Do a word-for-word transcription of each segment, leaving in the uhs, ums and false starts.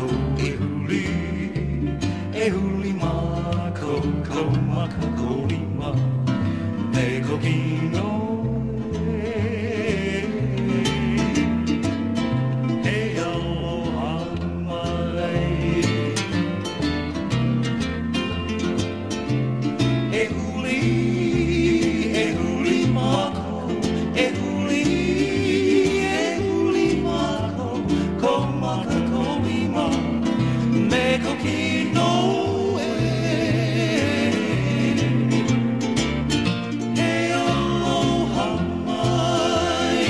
makou, e huli, e huli makou, ko maka ko lima, me ko kino e, e aloha mai. E huli, e huli makou, e huli, e huli makou, ko maka ko lima, me ko kino e, e aloha mai.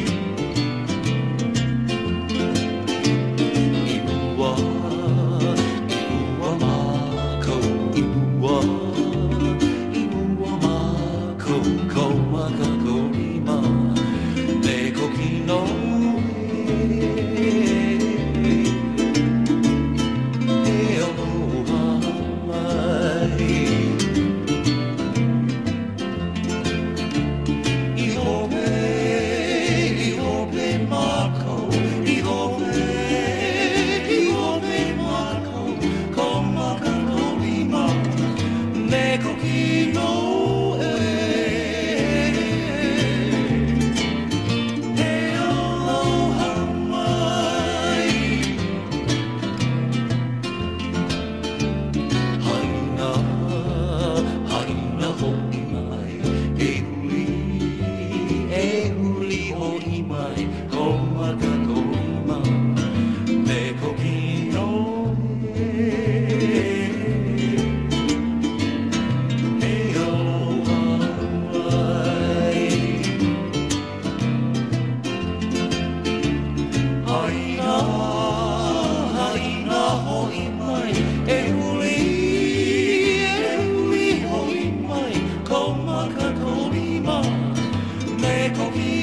I mua, i mua makou, i mua, i mua makou, ko maka ko lima, me ko kino e, e aloha mai. I hope, i hope makou, i hope, i hope makou, ko maka ko lima, me ko kino e, e aloha mai. Haina, haina ho'i mai, e huli, e huli ho'i mai, ko maka ko lima, me ko kino e, e aloha mai. Haina, haina ho'i mai, e huli, e huli ho'i mai, ko maka ko lima, me ko kino